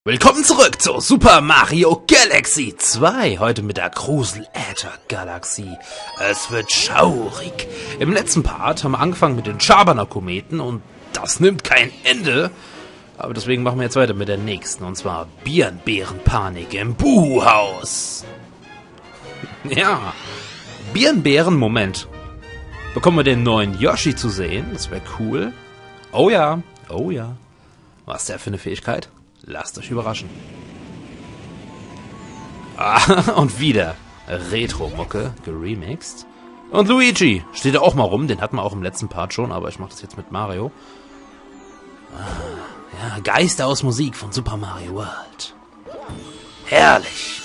Willkommen zurück zu Super Mario Galaxy 2, heute mit der Grusel-Äther-Galaxie. Es wird schaurig. Im letzten Part haben wir angefangen mit den Schabernack-Kometen und das nimmt kein Ende. Aber deswegen machen wir jetzt weiter mit der nächsten, und zwar Birnbärenpanik im Buhhaus. Ja, Birnbären, Moment. Bekommen wir den neuen Yoshi zu sehen? Das wäre cool. Oh ja, oh ja. Was ist der für eine Fähigkeit? Lasst euch überraschen. Ah, und wieder Retro-Mucke, geremixed. Und Luigi steht da auch mal rum, den hatten wir auch im letzten Part schon, aber ich mache das jetzt mit Mario. Ja, Geister aus Musik von Super Mario World. Herrlich.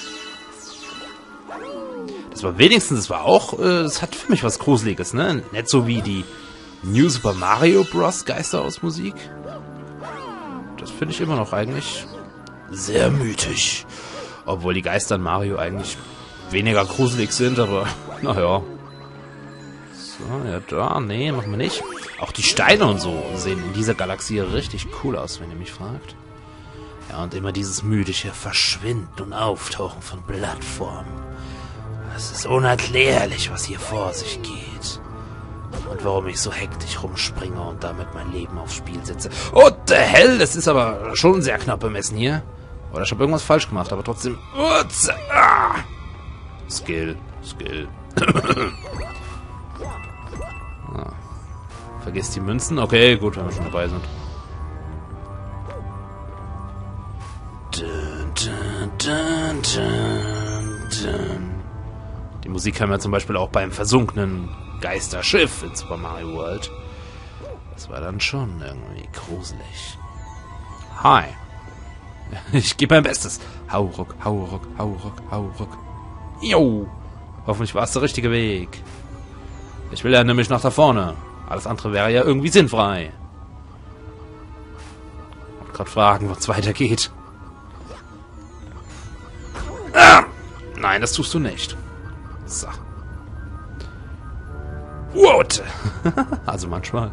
Das war wenigstens, das war auch, das hat für mich was Gruseliges, ne? Nicht so wie die New Super Mario Bros. Geister aus Musik. Das finde ich immer noch eigentlich sehr mythisch. Obwohl die Geister in Mario eigentlich weniger gruselig sind, aber naja. So, ja da, nee, machen wir nicht. Auch die Steine und so sehen in dieser Galaxie richtig cool aus, wenn ihr mich fragt. Ja, und immer dieses mythische Verschwinden und Auftauchen von Plattformen. Es ist unerklärlich, was hier vor sich geht. Und warum ich so hektisch rumspringe und damit mein Leben aufs Spiel setze. Oh, der Hell, das ist aber schon sehr knapp bemessen hier. Oder ich habe irgendwas falsch gemacht, aber trotzdem... Skill, Skill. Vergiss die Münzen. Okay, gut, wenn wir schon dabei sind. Die Musik haben wir zum Beispiel auch beim versunkenen Geisterschiff in Super Mario World. Das war dann schon irgendwie gruselig. Hi. Ich gebe mein Bestes. Hau ruck, hau ruck, hau ruck, hau ruck. Jo. Hoffentlich war es der richtige Weg. Ich will ja nämlich nach da vorne. Alles andere wäre ja irgendwie sinnfrei. Ich wollte gerade fragen, was weitergeht. Ah! Nein, das tust du nicht. So. What? Also manchmal.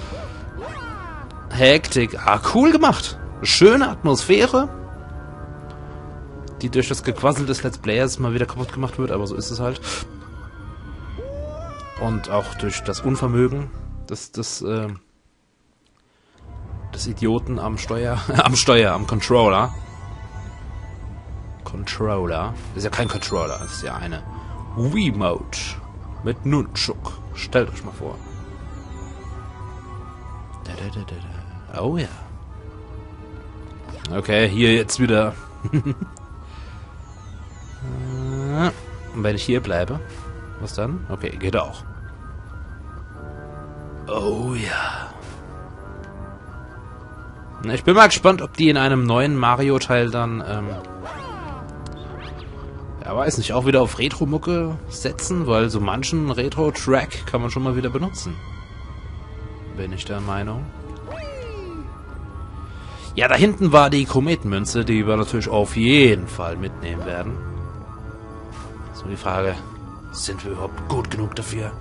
Hektik. Ah, cool gemacht. Schöne Atmosphäre, die durch das Gequassel des Let's Players mal wieder kaputt gemacht wird, aber so ist es halt. Und auch durch das Unvermögen des Idioten am am Controller. Controller. Das ist ja kein Controller, das ist ja eine Wiimote mit Nunchuk. Stellt euch mal vor. Oh ja. Okay, hier jetzt wieder. Und wenn ich hier bleibe, was dann? Okay, geht auch. Oh ja. Ich bin mal gespannt, ob die in einem neuen Mario-Teil dann, ja, weiß nicht, auch wieder auf Retro-Mucke setzen, weil so manchen Retro-Track kann man schon mal wieder benutzen. Bin ich der Meinung. Ja, da hinten war die Kometenmünze, die wir natürlich auf jeden Fall mitnehmen werden. So die Frage, sind wir überhaupt gut genug dafür?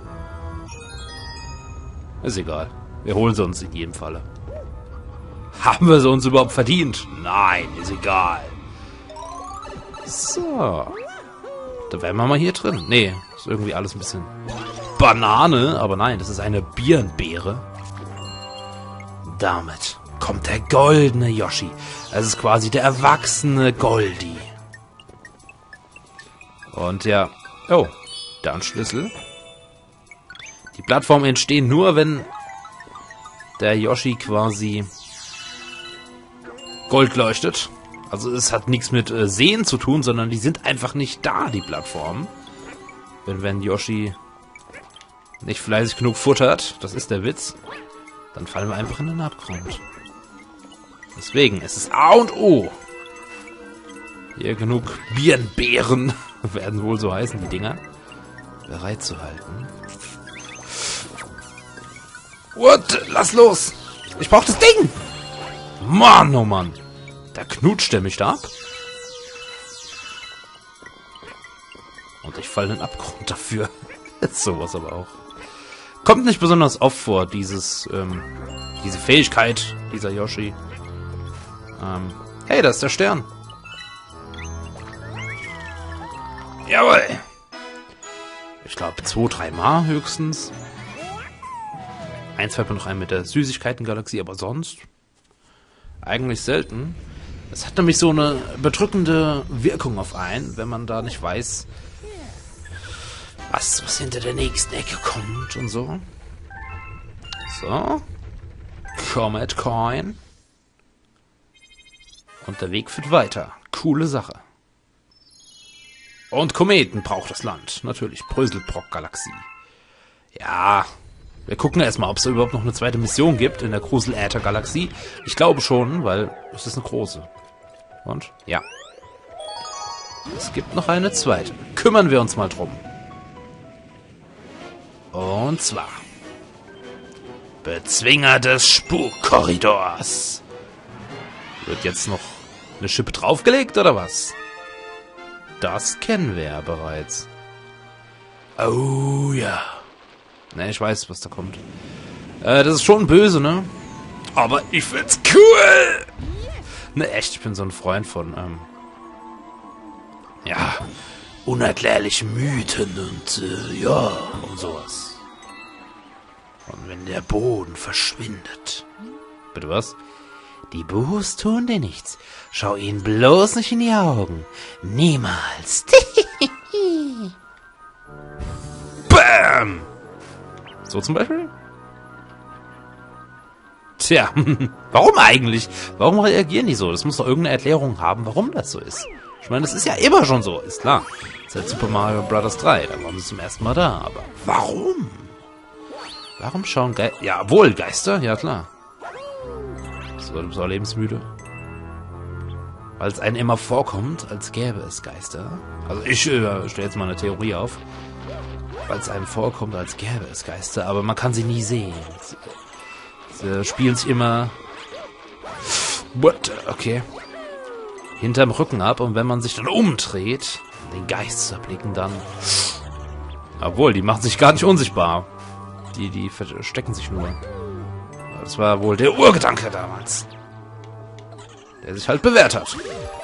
Ist egal. Wir holen sie uns in jedem Falle. Haben wir sie uns überhaupt verdient? Nein, ist egal. So. Da wären wir mal hier drin. Nee, ist irgendwie alles ein bisschen Banane, aber nein, das ist eine Birnbeere. Damit kommt der goldene Yoshi. Es ist quasi der erwachsene Goldi. Und ja, oh, da ein Schlüssel. Die Plattformen entstehen nur, wenn der Yoshi quasi Gold leuchtet. Also es hat nichts mit Sehen zu tun, sondern die sind einfach nicht da, die Plattformen. Wenn Yoshi nicht fleißig genug futtert, das ist der Witz, dann fallen wir einfach in den Abgrund. Deswegen, es ist A und O. Hier genug Birnbeeren, werden wohl so heißen, die Dinger, bereit zu halten. What? Lass los! Ich brauch das Ding! Mann, oh Mann! Da knutscht der mich da ab. Und ich falle in den Abgrund dafür. Sowas aber auch. Kommt nicht besonders oft vor, diese Fähigkeit, dieser Yoshi. Hey, da ist der Stern. Jawohl. Ich glaube 2, 3 Mal höchstens. Eins fällt mir noch ein mit der Süßigkeiten-Galaxie, aber sonst eigentlich selten. Es hat nämlich so eine bedrückende Wirkung auf einen, wenn man da nicht weiß, was hinter der nächsten Ecke kommt und so. So. Comet Coin. Und der Weg führt weiter. Coole Sache. Und Kometen braucht das Land. Natürlich. Bröselbrock-Galaxie. Ja. Wir gucken erstmal, ob es da überhaupt noch eine zweite Mission gibt in der Grusel-Äther-Galaxie. Ich glaube schon, weil es ist eine große. Und? Ja. Es gibt noch eine zweite. Kümmern wir uns mal drum. Und zwar Bezwinger des Spukkorridors. Wird jetzt noch eine Schippe draufgelegt, oder was? Das kennen wir ja bereits. Oh ja. Ne, ich weiß, was da kommt. Das ist schon böse, ne? Aber ich find's cool! Ne, echt, ich bin so ein Freund von, ja, unerklärlichen Mythen und, ja, und sowas. Und wenn der Boden verschwindet. Bitte was? Die Buhus tun dir nichts. Schau ihnen bloß nicht in die Augen. Niemals. Bam! So zum Beispiel? Tja, warum eigentlich? Warum reagieren die so? Das muss doch irgendeine Erklärung haben, warum das so ist. Ich meine, das ist ja immer schon so, ist klar. Seit Super Mario Bros. 3, da waren sie zum ersten Mal da. Aber warum? Warum schauen Geister... Ja, wohl, Geister, ja klar. So, du bist auch lebensmüde. Weil es einem immer vorkommt, als gäbe es Geister. Also ich stelle jetzt mal eine Theorie auf. Weil es einem vorkommt, als gäbe es Geister, aber man kann sie nie sehen. Sie spielen sich immer... What? Okay. Hinterm Rücken ab, und wenn man sich dann umdreht, den Geist zu erblicken, dann... Obwohl, die machen sich gar nicht unsichtbar. Die verstecken sich nur. Das war wohl der Urgedanke damals. Der sich halt bewährt hat.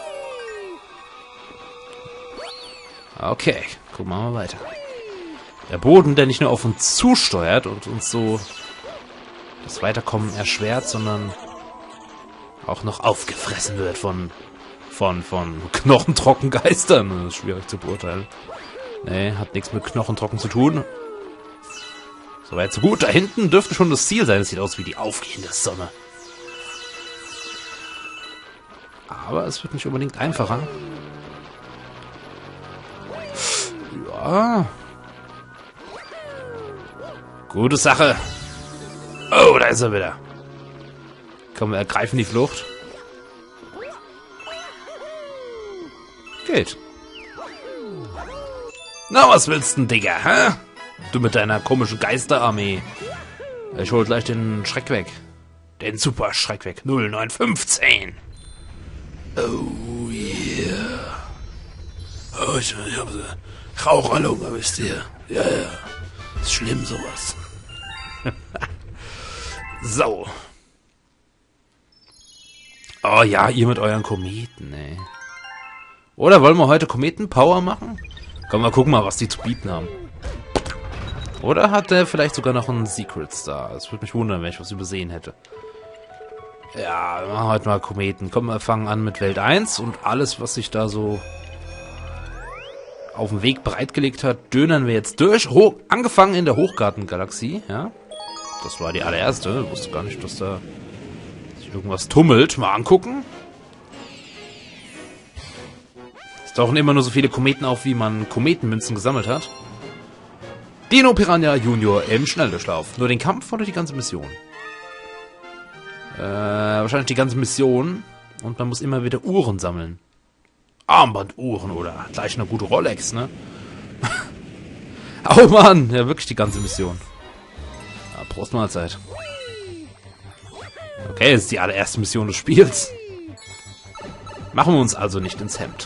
Okay, gucken wir mal weiter. Der Boden, der nicht nur auf uns zusteuert und uns so das Weiterkommen erschwert, sondern auch noch aufgefressen wird von knochentrocken Geistern. Das ist schwierig zu beurteilen. Nee, hat nichts mit knochentrocken zu tun. Soweit so gut. Da hinten dürfte schon das Ziel sein. Es sieht aus wie die aufgehende Sonne. Aber es wird nicht unbedingt einfacher. Ja. Gute Sache. Oh, da ist er wieder. Komm, wir ergreifen die Flucht. Geht. Na, was willst du denn, Digga, hä? Du mit deiner komischen Geisterarmee. Ich hol gleich den Schreck weg. Den Super Schreck weg. 0915. Oh yeah. Oh, ich hab so Raucherlunge, wisst ihr. Ja. Ist schlimm, sowas. So. Oh ja, ihr mit euren Kometen, ey. Oder wollen wir heute Kometen-Power machen? Komm, mal gucken mal, was die zu bieten haben. Oder hat der vielleicht sogar noch einen Secret Star? Es würde mich wundern, wenn ich was übersehen hätte. Ja, wir machen heute mal Kometen. Komm, wir fangen an mit Welt 1 und alles, was sich da so auf dem Weg bereitgelegt hat, dönern wir jetzt durch. Angefangen in der Hochgarten-Galaxie, ja. Das war die allererste. Ich wusste gar nicht, dass da sich irgendwas tummelt. Mal angucken. Es tauchen immer nur so viele Kometen auf, wie man Kometenmünzen gesammelt hat. Dino Piranha Junior im Schnelldurchlauf. Nur den Kampf oder die ganze Mission? Wahrscheinlich die ganze Mission. Und man muss immer wieder Uhren sammeln. Armbanduhren oder gleich eine gute Rolex, ne? Oh Mann, ja wirklich die ganze Mission. Ja, Prost Mahlzeit. Okay, das ist die allererste Mission des Spiels. Machen wir uns also nicht ins Hemd.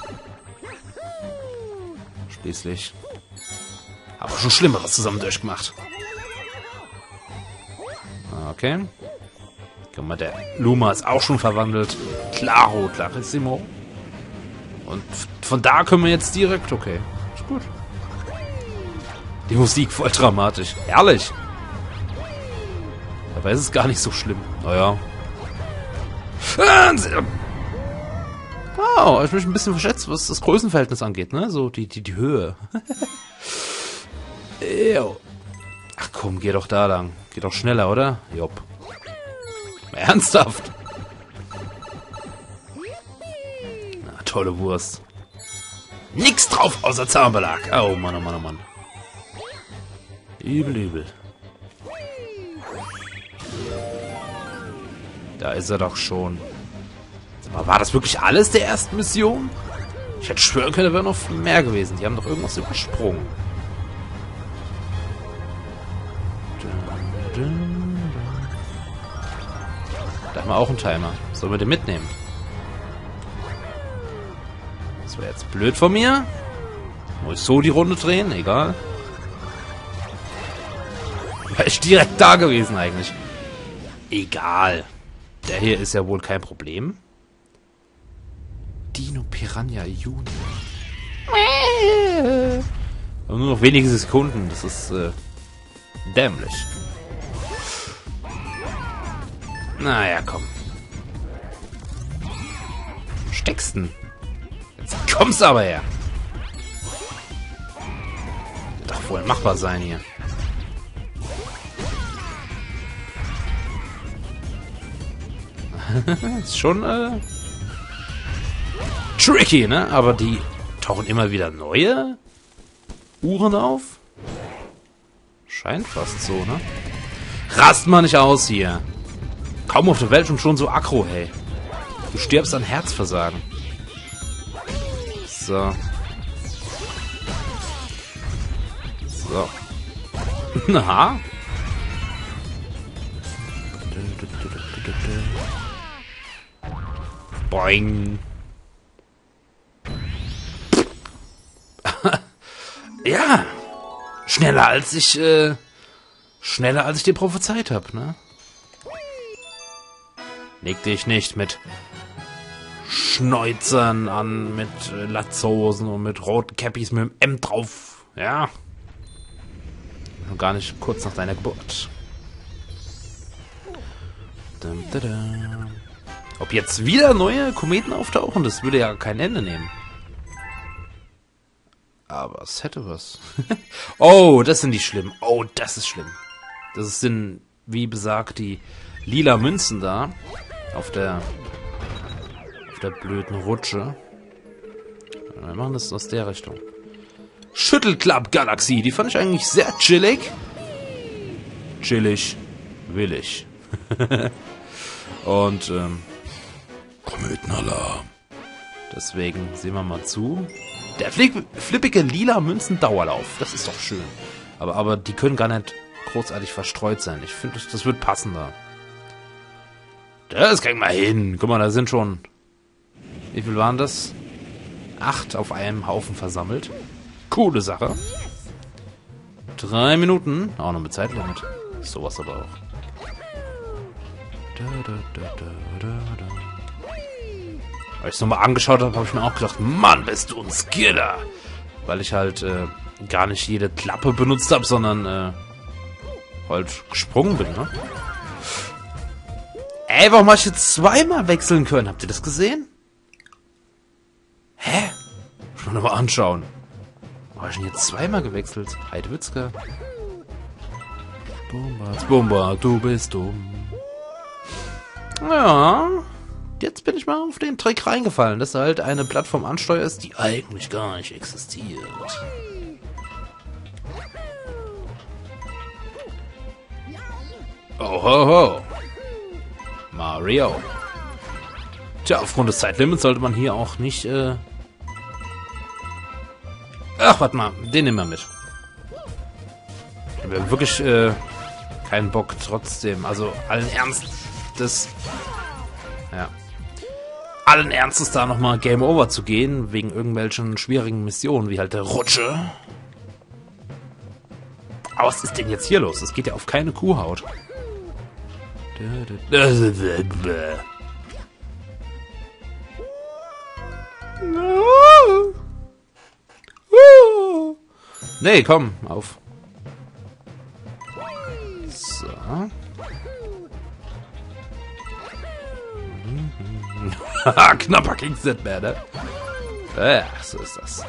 Schließlich habe ich schon Schlimmeres zusammen durchgemacht. Okay. Guck mal, der Luma ist auch schon verwandelt. Claro, clarissimo. Und von da können wir jetzt direkt... Okay, ist gut. Die Musik voll dramatisch. Herrlich. Dabei ist es gar nicht so schlimm. Naja. Oh, ich mich ein bisschen verschätzt, was das Größenverhältnis angeht, ne? So die Höhe. Ew. Ach komm, geh doch da lang. Geh doch schneller, oder? Jopp. Ernsthaft? Na, tolle Wurst. Nix drauf außer Zahnbelag. Oh Mann, oh Mann, oh Mann. Übel, übel. Da ist er doch schon. Sag mal, war das wirklich alles der ersten Mission? Ich hätte schwören können, da wäre noch mehr gewesen. Die haben doch irgendwas übersprungen. Da haben wir auch einen Timer. Sollen wir den mitnehmen? Das wäre jetzt blöd von mir. Muss ich so die Runde drehen? Egal. Wäre ich direkt da gewesen eigentlich. Egal. Der hier ist ja wohl kein Problem. Dino Piranha Junior. Aber nur noch wenige Sekunden. Das ist dämlich. Naja, komm. Stecksten. Jetzt kommst du aber her. Wird doch wohl machbar sein hier. Ist schon tricky, ne? Aber die tauchen immer wieder neue Uhren auf. Scheint fast so, ne? Rast mal nicht aus hier. Kaum auf der Welt und schon so aggro, hey. Du stirbst an Herzversagen. So. So. Na? Boing. Ja. Schneller als ich dir prophezeit habe, ne? Leg dich nicht mit Schnäuzern an, mit Latzhosen und mit roten Cappies mit dem M drauf. Ja. Noch gar nicht kurz nach deiner Geburt. Dum, da, da. Ob jetzt wieder neue Kometen auftauchen, das würde ja kein Ende nehmen. Aber es hätte was. Oh, das sind die schlimm. Oh, das ist schlimm. Das sind, wie besagt, die lila Münzen da. Auf der blöden Rutsche. Wir machen das aus der Richtung. Schüttelklapp-Galaxie. Die fand ich eigentlich sehr chillig. Chillig. Willig. Und, Kometenalarm. Deswegen sehen wir mal zu. Der flippige lila Münzen-Dauerlauf. Das ist doch schön. Aber die können gar nicht großartig verstreut sein. Ich finde, das wird passender. Das kriegen wir hin. Guck mal, da sind schon... Wie viel waren das? 8 auf einem Haufen versammelt. Coole Sache. 3 Minuten. Auch noch mit Zeitlimit. Sowas aber auch. Als ich es nochmal angeschaut habe, habe ich mir auch gedacht, Mann, bist du ein Skiller. Weil ich halt gar nicht jede Klappe benutzt habe, sondern halt gesprungen bin, ne? Ey, warum habe ich jetzt zweimal wechseln können? Habt ihr das gesehen? Hä? Muss man nochmal anschauen. Warum habe ich denn jetzt zweimal gewechselt? Heidewitzka. Bumba, du bist dumm. Ja. Jetzt bin ich mal auf den Trick reingefallen, dass halt eine Plattform ansteuerst, die eigentlich gar nicht existiert. Oh ho ho. Mario. Tja, aufgrund des Zeitlimits sollte man hier auch nicht, Ach, warte mal, den nehmen wir mit. Ich habe wirklich, keinen Bock trotzdem, also allen Ernstes, ja. Allen Ernstes da nochmal Game Over zu gehen, wegen irgendwelchen schwierigen Missionen, wie halt der Rutsche. Aber was ist denn jetzt hier los? Es geht ja auf keine Kuhhaut. Nee, komm, auf. So. Knapper ging's nicht mehr, ne? Ja, so ist das.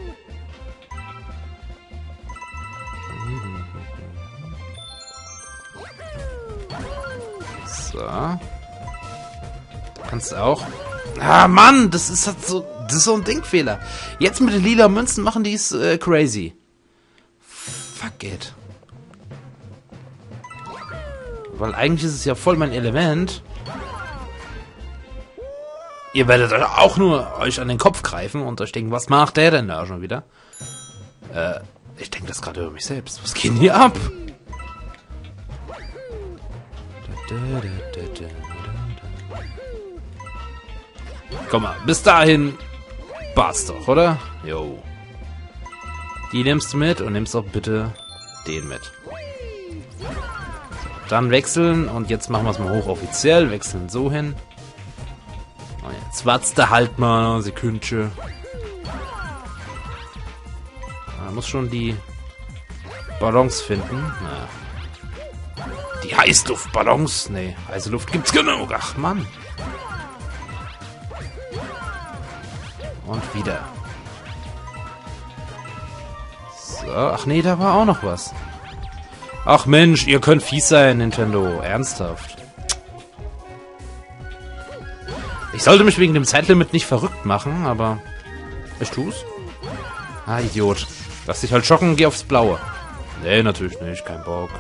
So. Da kannst du auch. Ah, Mann, das ist halt so. Das ist so ein Denkfehler. Jetzt mit den lila Münzen machen die es crazy. Fuck it. Weil eigentlich ist es ja voll mein Element. Ihr werdet auch nur euch an den Kopf greifen und euch denken, was macht der denn da schon wieder? Ich denke das gerade über mich selbst. Was geht denn hier ab? Komm mal, bis dahin passt's doch, oder? Jo. Die nimmst du mit und nimmst auch bitte den mit. Dann wechseln und jetzt machen wir es mal hochoffiziell. Wechseln so hin. Und jetzt wartest du halt mal eine Sekündchen. Man muss schon die Ballons finden. Na. Die Heißluftballons. Nee, heiße Luft gibt's genug. Ach, Mann. Und wieder. So, ach nee, da war auch noch was. Ach Mensch, ihr könnt fies sein, Nintendo. Ernsthaft. Ich sollte mich wegen dem Zeitlimit nicht verrückt machen, aber ich tu's. Ah, Idiot. Lass dich halt schocken, geh aufs Blaue. Nee, natürlich nicht, kein Bock.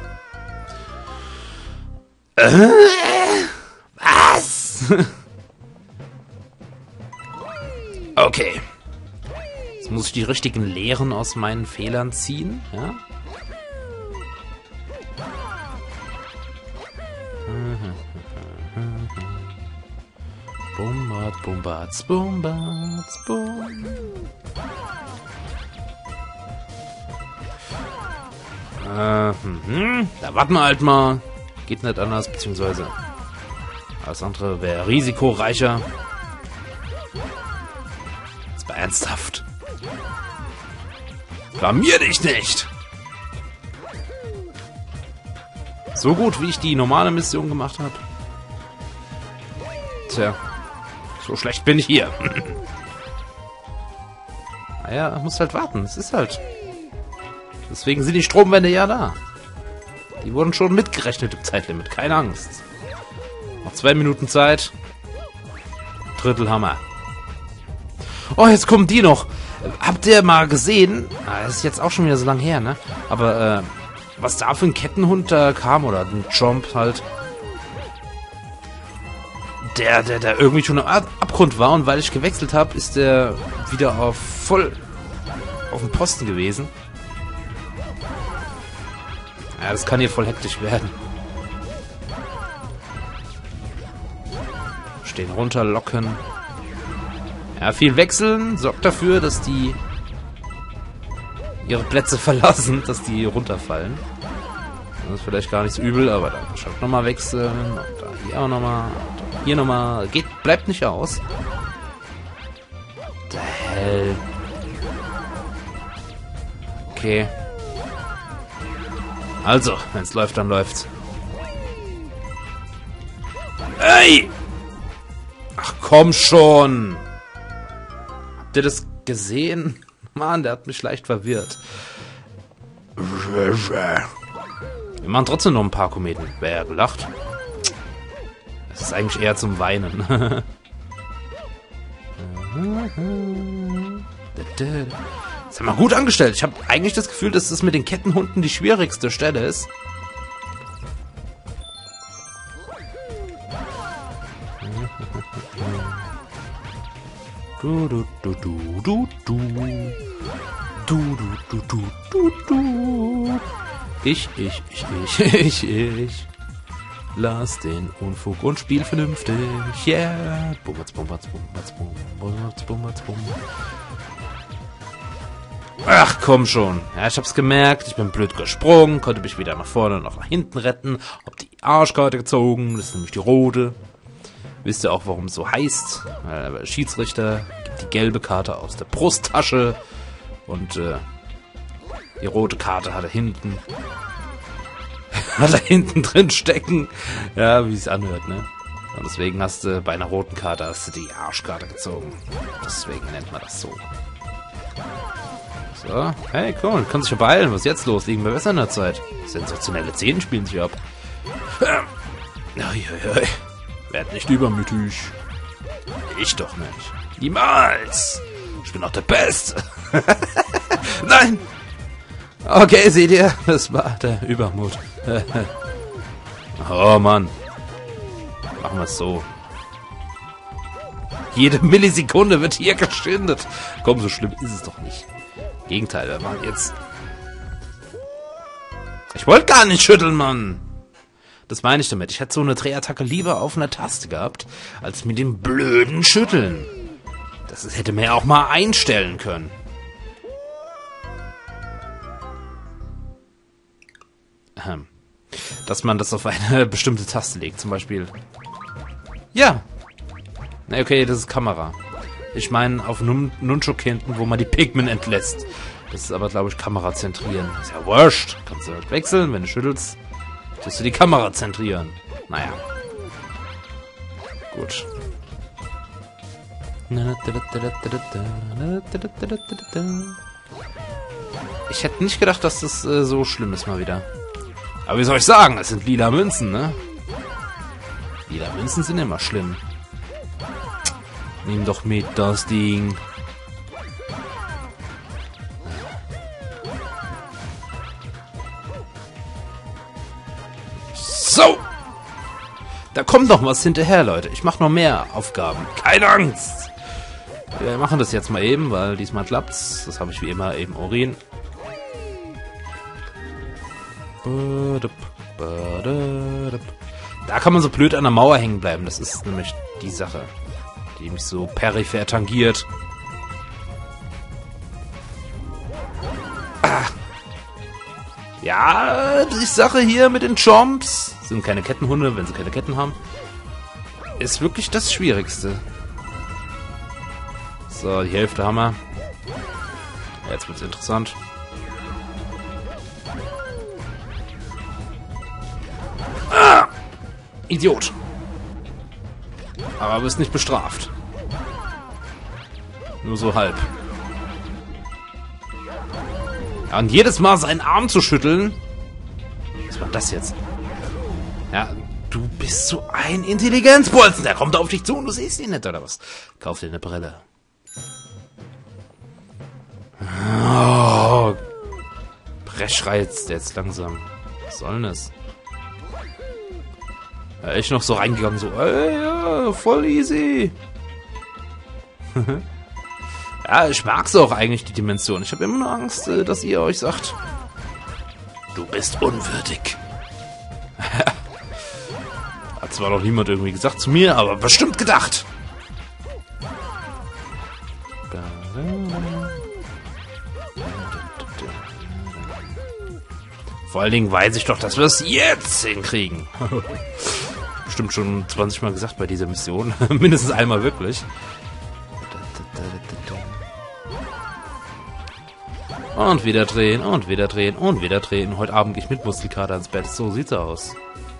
Was? Okay. Jetzt muss ich die richtigen Lehren aus meinen Fehlern ziehen, ja? Bumbat, bumbat, bumbat, bum. Da warten wir halt mal. Geht nicht anders, beziehungsweise alles andere wäre risikoreicher. Jetzt mal ernsthaft. Blamier dich nicht! So gut, wie ich die normale Mission gemacht habe. Tja, so schlecht bin ich hier. Naja, muss halt warten. Es ist halt. Deswegen sind die Stromwände ja da. Die wurden schon mitgerechnet im Zeitlimit. Keine Angst. Noch 2 Minuten Zeit. Drittelhammer. Oh, jetzt kommen die noch. Habt ihr mal gesehen? Das ist jetzt auch schon wieder so lange her, ne? Aber, was da für ein Kettenhund da kam, oder ein Chomp halt. Der irgendwie schon am Abgrund war, und weil ich gewechselt habe, ist der wieder voll auf dem Posten gewesen. Ja, das kann hier voll hektisch werden. Stehen runterlocken. Ja, viel wechseln sorgt dafür, dass die ihre Plätze verlassen, dass die runterfallen. Das ist vielleicht gar nicht so übel, aber dann schaut nochmal wechseln. Und da hier auch nochmal. Hier nochmal. Bleibt nicht aus. The hell. Okay. Also, wenn es läuft, dann läuft's. Ey! Ach komm schon! Habt ihr das gesehen? Mann, der hat mich leicht verwirrt. Wir machen trotzdem noch ein paar Kometen. Wer ja gelacht? Das ist eigentlich eher zum Weinen. Das ist ja mal gut angestellt. Ich habe eigentlich das Gefühl, dass das mit den Kettenhunden die schwierigste Stelle ist. Du, du, du, du, du, du. Du, du, du, du, du, du. Ich. Lass den Unfug und spiel vernünftig. Yeah. Bumbatz, bumbatz, bumbatz, bumbatz, bumbatz, bumbatz. Ach, komm schon. Ja, ich hab's gemerkt. Ich bin blöd gesprungen. Konnte mich weder nach vorne noch nach hinten retten. Hab die Arschkarte gezogen. Das ist nämlich die rote. Wisst ihr auch, warum es so heißt? Schiedsrichter gibt die gelbe Karte aus der Brusttasche und die rote Karte hat er hinten. Hat er hinten drin stecken. Ja, wie es anhört, ne? Und deswegen hast du bei einer roten Karte hast du die Arschkarte gezogen. Deswegen nennt man das so. So, hey, cool, kannst dich ja beeilen. Was ist jetzt los? Liegen wir besser in der Zeit. Sensationelle Szenen spielen sich ab. Werd nicht übermütig. Ich doch nicht. Niemals. Ich bin doch der Beste. Nein. Okay, seht ihr? Das war der Übermut. Oh, Mann. Machen wir es so. Jede Millisekunde wird hier geschindet. Komm, so schlimm ist es doch nicht. Im Gegenteil, wir waren jetzt... Ich wollte gar nicht schütteln, Mann. Das meine ich damit. Ich hätte so eine Drehattacke lieber auf einer Taste gehabt, als mit dem blöden Schütteln. Das hätte man ja auch mal einstellen können. Dass man das auf eine bestimmte Taste legt, zum Beispiel. Ja. Na, okay, das ist Kamera. Ich meine auf Nunchuk hinten, wo man die Pikmin entlässt. Das ist aber, glaube ich, Kamera zentrieren. Ist ja wurscht. Kannst du halt wechseln, wenn du schüttelst. Tust du die Kamera zentrieren. Naja. Gut. Ich hätte nicht gedacht, dass das so schlimm ist mal wieder. Aber wie soll ich sagen? Es sind lila Münzen, ne? Lila Münzen sind immer schlimm. Nimm doch mit das Ding. So! Da kommt noch was hinterher, Leute. Ich mache noch mehr Aufgaben. Keine Angst! Wir machen das jetzt mal eben, weil diesmal klappt's. Das habe ich wie immer eben Urin. Da kann man so blöd an der Mauer hängen bleiben. Das ist nämlich die Sache, die mich so peripher tangiert. Ah. Ja, die Sache hier mit den Chomps, sind keine Kettenhunde, wenn sie keine Ketten haben, ist wirklich das Schwierigste. So, die Hälfte haben wir. Jetzt wird's interessant. Idiot. Aber bist nicht bestraft. Nur so halb. Ja, und jedes Mal seinen Arm zu schütteln... Was war das jetzt? Ja, du bist so ein Intelligenzbolzen. Der kommt auf dich zu und du siehst ihn nicht, oder was? Kauf dir eine Brille. Oh. Bresch reizt jetzt langsam. Was soll denn das? Ja, ich noch so reingegangen, so, ey, ja, voll easy. Ja, ich mag's auch eigentlich, die Dimension. Ich habe immer nur Angst, dass ihr euch sagt, du bist unwürdig. Hat zwar noch niemand irgendwie gesagt zu mir, aber bestimmt gedacht. Vor allen Dingen weiß ich doch, dass wir es jetzt hinkriegen. Bestimmt schon 20 Mal gesagt bei dieser Mission. Mindestens einmal wirklich. Und wieder drehen, und wieder drehen, und wieder drehen. Heute Abend gehe ich mit Muskelkater ins Bett. So sieht's aus.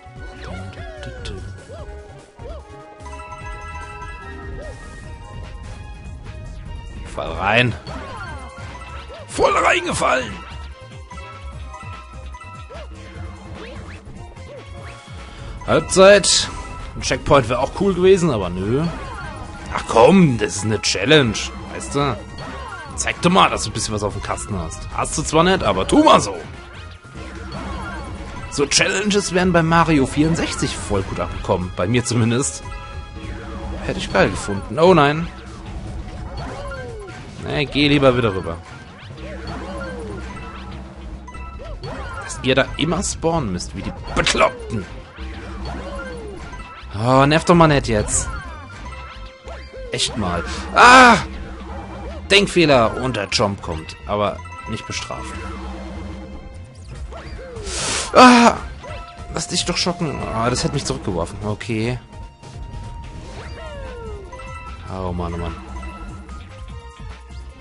Fall rein. Voll reingefallen. Halbzeit. Ein Checkpoint wäre auch cool gewesen, aber nö. Ach komm, das ist eine Challenge. Weißt du? Zeig doch mal, dass du ein bisschen was auf dem Kasten hast. Hast du zwar nicht, aber tu mal so. So Challenges wären bei Mario 64 voll gut abgekommen. Bei mir zumindest. Hätte ich geil gefunden. Oh nein. Nee, geh lieber wieder rüber. Dass ihr da immer spawnen müsst, wie die Bekloppten. Oh, nervt doch mal nicht jetzt. Echt mal. Ah! Denkfehler und der Jump kommt, aber nicht bestraft. Ah! Lass dich doch schocken. Ah, das hätte mich zurückgeworfen. Okay. Oh Mann, oh Mann.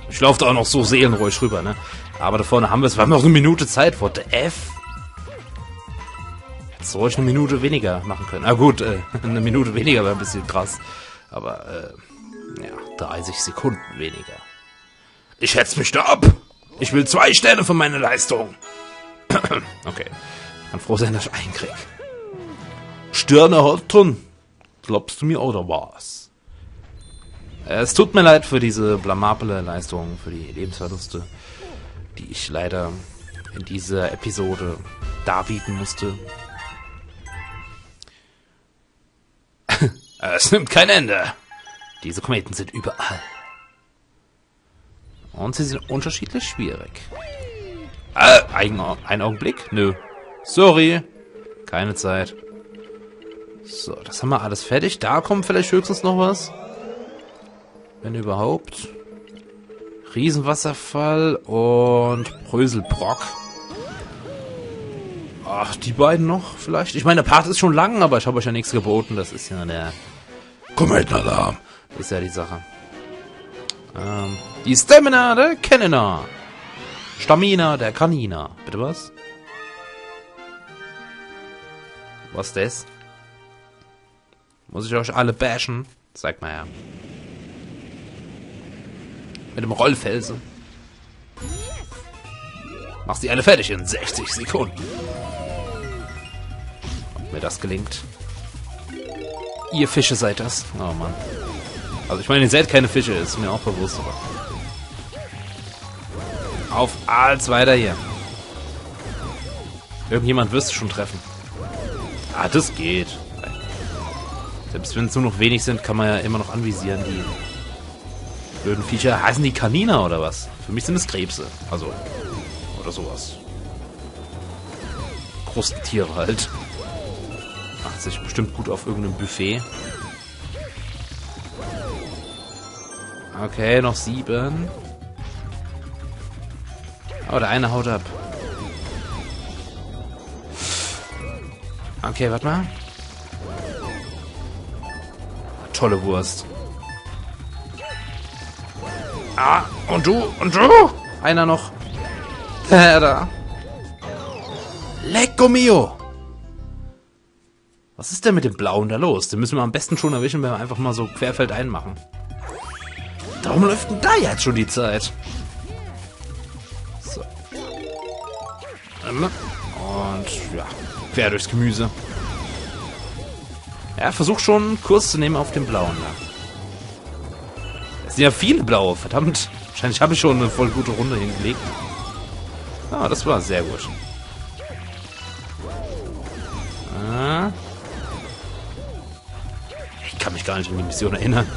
Ich laufe da auch noch so seelenruhig rüber, ne? Aber da vorne haben wir es. Wir haben noch eine Minute Zeit. What the F? Jetzt soll ich eine Minute weniger machen können. Ah gut, eine Minute weniger wäre ein bisschen krass. Aber, ja, 30 Sekunden weniger. Ich hetz mich da ab. Ich will 2 Sterne für meine Leistung. Okay. Kann froh sein, dass ich einen krieg. Sterne halten. Glaubst du mir oder was? Es tut mir leid für diese blamable Leistung, für die Lebensverluste, die ich leider in dieser Episode darbieten musste. Es nimmt kein Ende. Diese Kometen sind überall. Und sie sind unterschiedlich schwierig. Ein Augenblick? Nö. Sorry. Keine Zeit. So, das haben wir alles fertig. Da kommt vielleicht höchstens noch was. Wenn überhaupt. Riesenwasserfall und Bröselbrock. Ach, die beiden noch vielleicht? Ich meine, der Part ist schon lang, aber ich habe euch ja nichts geboten. Das ist ja der Kometenalarm. Das ist ja die Sache. Die Stamina der Canina. Stamina der Kanina. Bitte was? Was ist das? Muss ich euch alle bashen? Zeig mal her. Mit dem Rollfelsen. Machst die alle fertig in 60 Sekunden. Ob mir das gelingt. Ihr Fische seid das. Oh Mann. Also ich meine, ihr seid keine Fische, ist mir auch bewusst. Aber auf als weiter hier. Irgendjemand wirst du schon treffen. Ah, das geht. Selbst wenn es nur noch wenig sind, kann man ja immer noch anvisieren. Die blöden Viecher. Heißen die Kaniner oder was? Für mich sind es Krebse. Also, oder sowas. Krustentiere halt. Macht sich bestimmt gut auf irgendeinem Buffet. Okay, noch 7. Oh, der eine haut ab. Okay, warte mal. Tolle Wurst. Ah, und du, und du? Einer noch. Da. Lecco mio. Was ist denn mit dem Blauen da los? Den müssen wir am besten schon erwischen, wenn wir einfach mal so querfeldein machen. Warum läuft denn da jetzt schon die Zeit? So. Und ja, quer durchs Gemüse. Ja, versuch schon Kurs zu nehmen auf den Blauen da. Es sind ja viele Blaue, verdammt. Wahrscheinlich habe ich schon eine voll gute Runde hingelegt. Ah, das war sehr gut. Ah. Ich kann mich gar nicht an die Mission erinnern.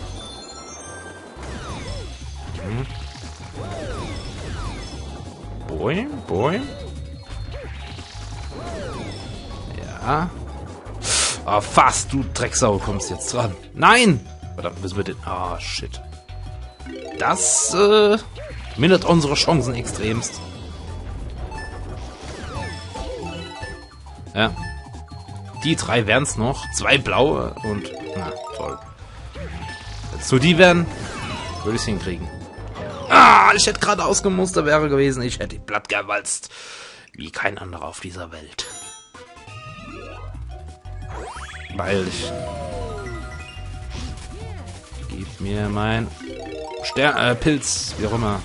Boing, boing. Ja. Ah, fast, du Drecksau, kommst jetzt dran. Nein! Verdammt, müssen wir den... Ah, shit. Das, mindert unsere Chancen extremst. Ja. Die 3 wären's noch. 2 blaue und... Na, toll. Jetzt so die wären, würde ich's hinkriegen. Ah, ich hätte gerade ausgemustert wäre gewesen. Ich hätte die platt gewalzt. Wie kein anderer auf dieser Welt. Beeil dich. Gib mir mein Pilz, wie auch immer.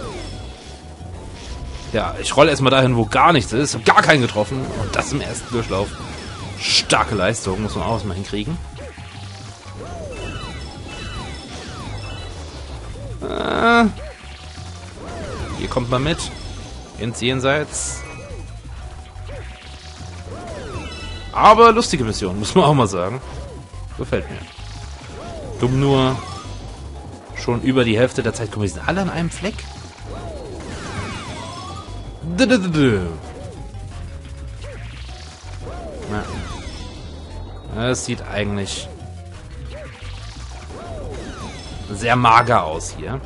Ja, ich rolle erstmal dahin, wo gar nichts ist. Hab gar keinen getroffen. Und das im ersten Durchlauf. Starke Leistung, muss man auch erstmal hinkriegen. Hier kommt man mit. Ins Jenseits. Aber lustige Mission, muss man auch mal sagen. Gefällt mir. Dumm nur, schon über die Hälfte der Zeit kommen wir sind alle an einem Fleck. Es sieht eigentlich sehr mager aus hier.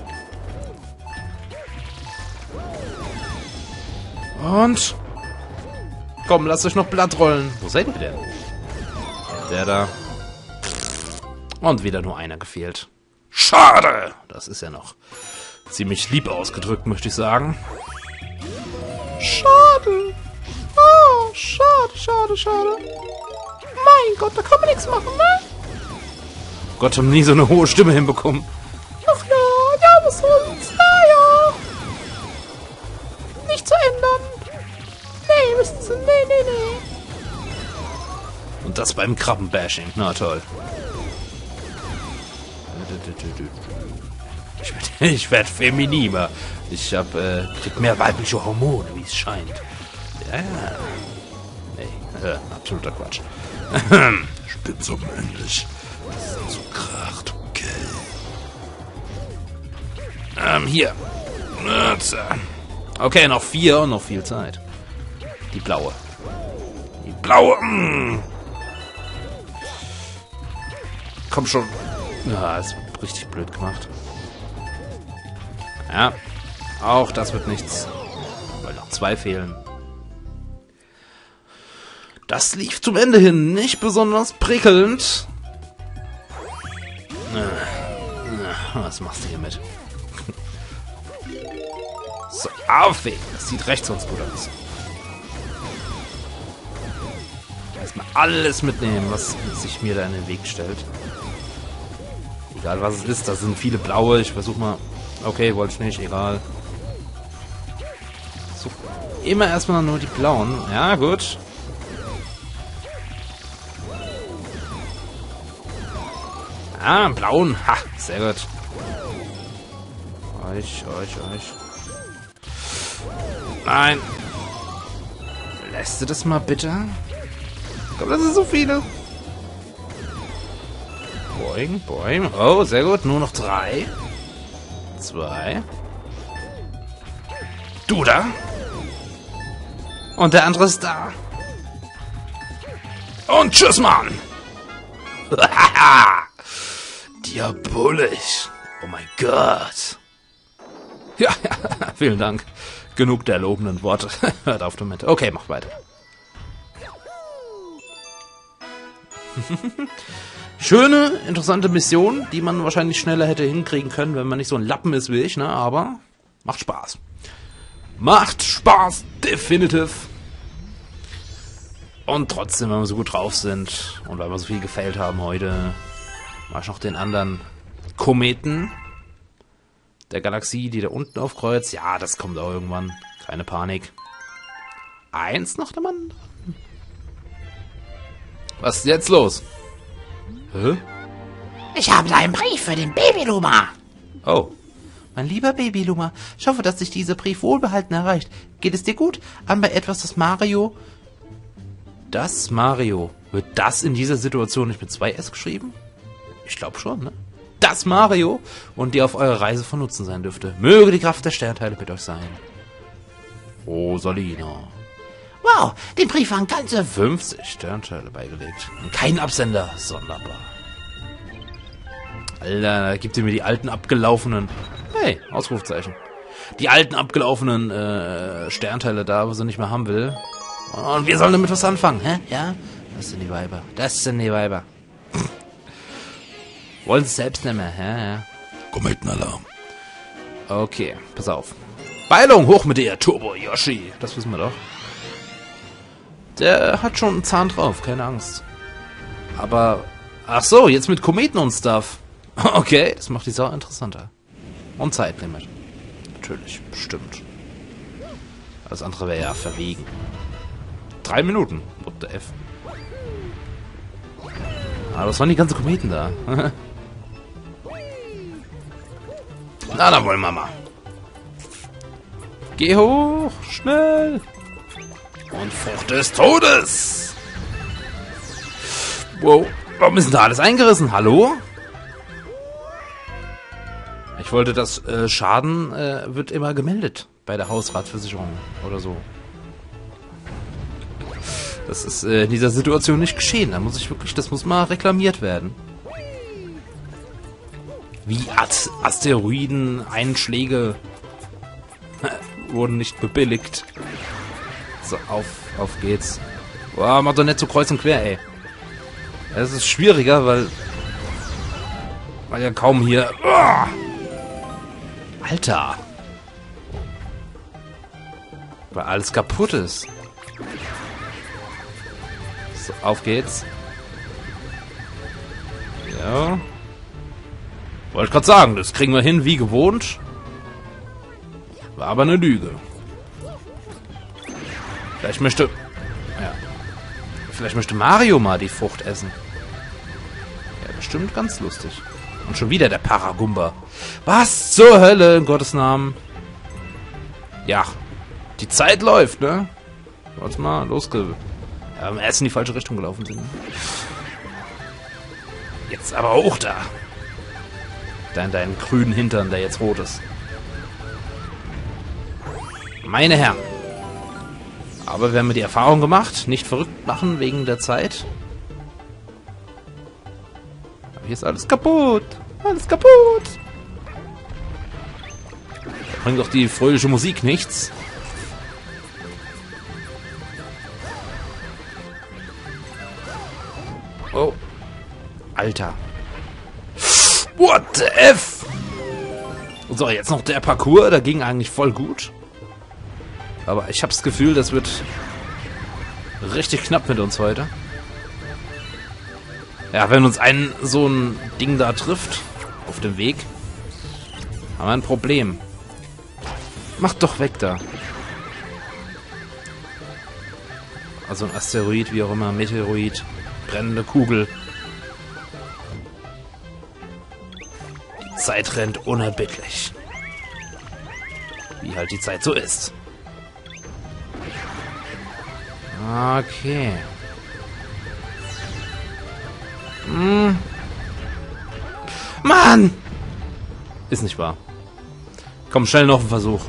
Und komm, lasst euch noch Blatt rollen. Wo seid ihr denn? Der da. Und wieder nur einer gefehlt. Schade! Das ist ja noch ziemlich lieb ausgedrückt, möchte ich sagen. Schade! Oh, schade, schade, schade. Mein Gott, da kann man nichts machen, ne? Gott, haben nie so eine hohe Stimme hinbekommen. Ach ja, ja, was soll's? Ja. Nicht zu ändern. Nee, wissen Sie, nee. Und das beim Krabbenbashing. Na toll. Ich werd femininer. Ich krieg mehr weibliche Hormone, wie es scheint. Ja. Nee, absoluter Quatsch. Ich bin so männlich. Das ist so kracht, okay. Hier. Okay, noch 4 und noch viel Zeit. Die blaue. Die blaue. Komm schon. Ja, ist richtig blöd gemacht. Ja, auch das wird nichts. Weil noch 2 fehlen. Das lief zum Ende hin nicht besonders prickelnd. Was machst du hier mit? So, aufwägen. Das sieht rechts sonst gut aus. Erstmal alles mitnehmen, was sich mir da in den Weg stellt. Egal was es ist, da sind viele blaue. Ich versuche mal... Okay, wollte ich nicht, egal. So, immer erstmal nur die blauen. Ja, gut. Ah, blauen. Ha, sehr gut. Euch. Nein. Lässt du das mal bitte? Komm, das sind so viele. Boing. Oh, sehr gut. Nur noch 3. 2. Du da. Und der andere ist da. Und tschüss, Mann. Diabolisch. Oh mein Gott. Ja, vielen Dank. Genug der lobenden Worte. Hört auf damit. Okay, macht weiter. Schöne, interessante Mission, die man wahrscheinlich schneller hätte hinkriegen können, wenn man nicht so ein Lappen ist wie ich, ne? Aber macht Spaß. Macht Spaß, definitiv. Und trotzdem, wenn wir so gut drauf sind und weil wir so viel gefailt haben heute, mach ich noch den anderen Kometen der Galaxie, die da unten aufkreuzt. Ja, das kommt auch irgendwann. Keine Panik. 1 nach dem anderen. Was ist jetzt los? Hä? Ich habe einen Brief für den Babyluma. Oh. Mein lieber Babyluma, ich hoffe, dass dich dieser Brief wohlbehalten erreicht. Geht es dir gut? Anbei etwas, das Mario... Das Mario. Wird das in dieser Situation nicht mit 2S geschrieben? Ich glaube schon, ne? Das Mario und die auf eurer Reise von Nutzen sein dürfte. Möge die Kraft der Sternteile mit euch sein. Rosalina. Wow, den Brief waren ganze 50 Sternteile beigelegt. Und kein Absender. Sonderbar. Alter, da gibt ihr mir die alten abgelaufenen... Hey, Ausrufzeichen. Die alten abgelaufenen Sternteile da, wo sie nicht mehr haben will. Und wir sollen damit was anfangen, hä? Ja? Das sind die Weiber. Wollen sie selbst nicht mehr, ja. Kometenalarm. Okay, pass auf. Beilung, hoch mit dir, Turbo Yoshi. Das wissen wir doch. Der hat schon einen Zahn drauf, keine Angst. Aber, ach so, jetzt mit Kometen und Stuff. Okay, das macht die Sache interessanter. Und Zeitlimit. Natürlich, bestimmt. Alles andere wäre ja verwegen. 3 Minuten. What the F? Aber was waren die ganzen Kometen da? Na, dann wollen wir mal. Geh hoch, schnell. Und Frucht des Todes. Wow, warum ist denn da alles eingerissen? Hallo? Ich wollte, dass Schaden wird immer gemeldet bei der Hausratversicherung oder so. Das ist in dieser Situation nicht geschehen. Da muss ich wirklich, das muss mal reklamiert werden. Wie Asteroiden-Einschläge wurden nicht bebilligt. So, auf geht's. Boah, mach doch nicht so kreuz und quer, ey. Es ist schwieriger, weil... War ja kaum hier. Uah! Alter. Weil alles kaputt ist. So, auf geht's. Ja. Wollte gerade sagen, das kriegen wir hin wie gewohnt. War aber eine Lüge. Vielleicht möchte... Ja. Vielleicht möchte Mario mal die Frucht essen. Ja, bestimmt ganz lustig. Und schon wieder der Paragumba. Was zur Hölle, in Gottes Namen? Ja. Die Zeit läuft, ne? Warte mal, ja, am erst in die falsche Richtung gelaufen sind. Ne? Jetzt aber hoch da. Deinen grünen Hintern, der jetzt rot ist. Meine Herren. Aber wir haben die Erfahrung gemacht. Nicht verrückt machen wegen der Zeit. Aber hier ist alles kaputt. Alles kaputt. Da bringt doch die fröhliche Musik nichts. Oh. Alter. What the F? So, jetzt noch der Parcours. Der ging eigentlich voll gut. Aber ich habe das Gefühl, das wird richtig knapp mit uns heute. Ja, wenn uns so ein Ding da trifft, auf dem Weg, haben wir ein Problem. Macht doch weg da. Also ein Asteroid, wie auch immer, Meteoroid, brennende Kugel. Die Zeit rennt unerbittlich. Wie halt die Zeit so ist. Okay. Mann! Ist nicht wahr. Komm, schnell noch ein Versuch.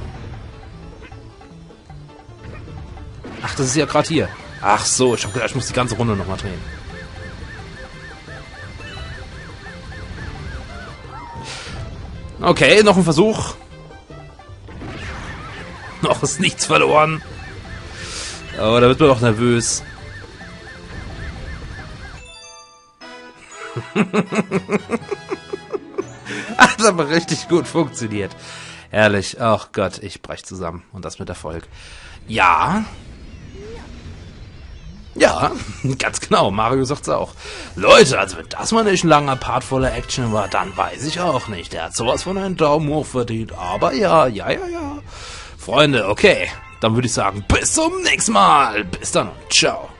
Ach, das ist ja gerade hier. Ach so, ich hab gedacht, ich muss die ganze Runde nochmal drehen. Okay, noch ein Versuch. Noch ist nichts verloren. Aber da wird man doch nervös. Hat aber richtig gut funktioniert. Ehrlich, ach Gott, ich brech zusammen. Und das mit Erfolg. Ja. Ja, ganz genau. Mario sagt's auch. Leute, also wenn das mal nicht ein langer Part voller Action war, dann weiß ich auch nicht. Der hat sowas von einen Daumen hoch verdient. Aber ja. Freunde, okay. Dann würde ich sagen, bis zum nächsten Mal. Bis dann und ciao.